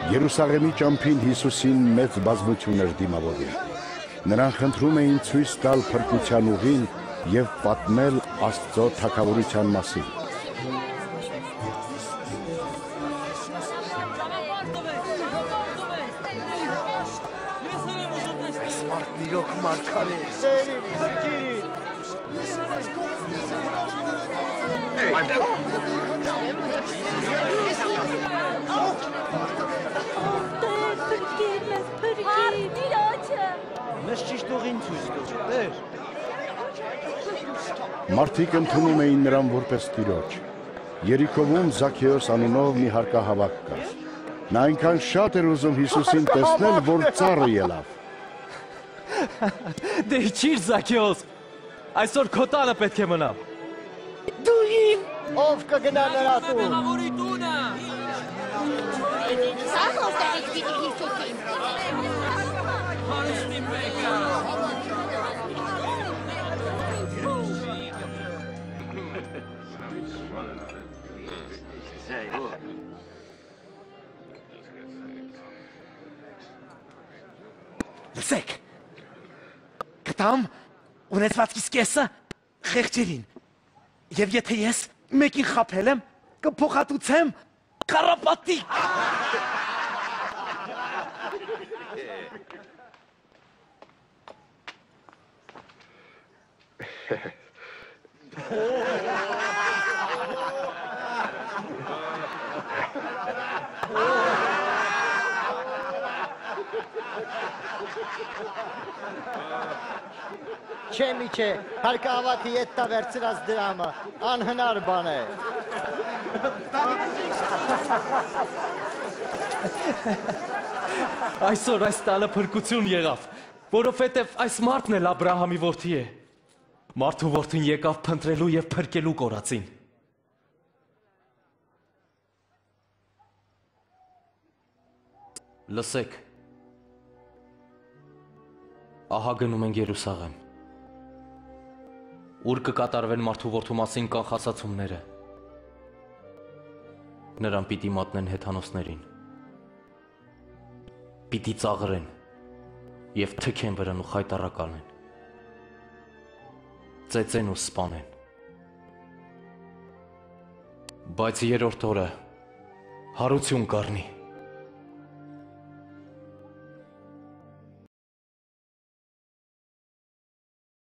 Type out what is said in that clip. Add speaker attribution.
Speaker 1: Երուսաղեմի ճամփին Հիսուսին մեծ բազմություն էր դիմավորում։ Նրան խնդրում էին ցույց տալ փրկության ուղին եւ պատմել Աստծո թագավորության մասին։
Speaker 2: Իրոք մարգարե,
Speaker 1: Մարդիկ ընդունում էին նրան որպես Տիրոջ։ Երիքովում Զաքեոս անունով մի հարկահավաք կար։ Նա այնքան շատ էր ուզում Հիսուսին տեսնել, որ ծառը ելավ։
Speaker 3: Դե իջիր Զաքեոս, այսօր քո տանը պետք է մնամ։
Speaker 2: դու իմ ով կգնա նրա տուն։
Speaker 4: Սա խոստերից պիտի Հիսուսին։
Speaker 2: Լսեք, կտամ ունեցվածքիս կեսը խեղճերին, և եթե ես մեկին խաբել եմ, կփոխհատուցեմ քառապատիկ։ Չէ միչե, հարկահավաքի ետ տա վերցրած դրամը, անհնար բան է։
Speaker 3: Այսօր այս տանը փրկություն եղավ, որովհետև այս մարդն էլ Աբրահամի որդի է։ Մարդու որդին եկավ փնտրելու և փրկելու կորածին։ Լսեք, ահա գնում ենք Երուսաղեմ, ուր կկատարվեն մարդու որդու մասին կանխացացումները, նրան պիտի մատնեն հեթանոսներին, պիտի ծաղրեն և թքեն վրան ու խայտառականեն, ծեծեն ու սպանեն, բայց երրորդ օրը հարություն կառնի։